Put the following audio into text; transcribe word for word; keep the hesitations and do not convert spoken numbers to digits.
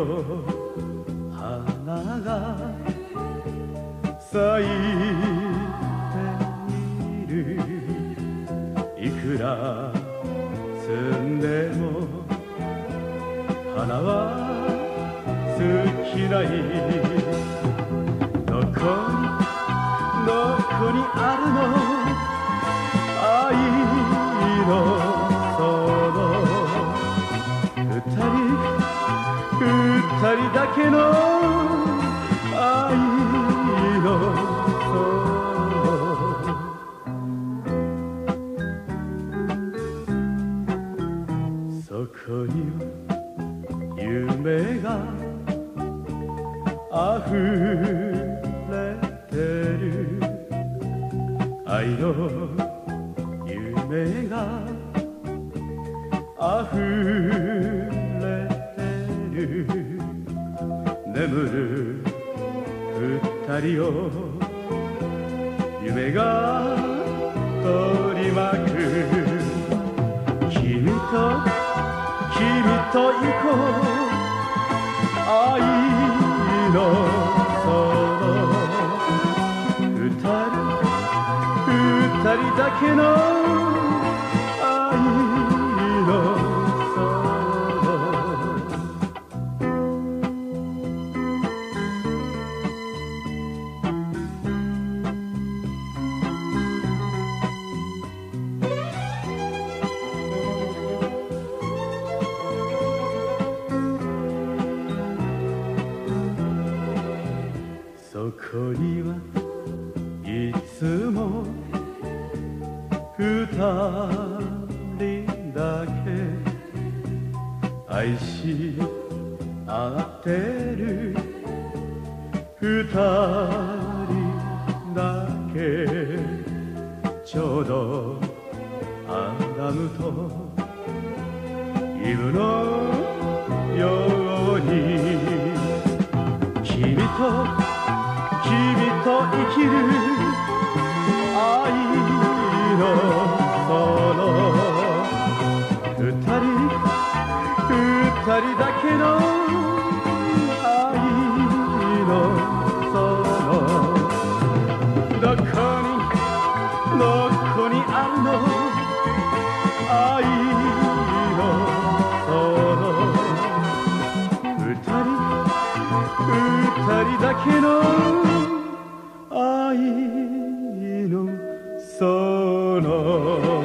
花が咲いている。いくら摘んでも花は尽きない。どこにどこにあるの愛のその二人二人だけの愛のそこには夢があふれてる。愛の夢があふれてる。眠る二人を夢が取り巻く。君と君と行こう愛のその二人二人だけの愛のそこにはいつも二人だけ愛し合ってる。二人だけちょうどアダムとイブのように君と君と生きる愛のその二人二人だけの愛のそのどこにどこにあるの愛のその二人二人だけの愛のその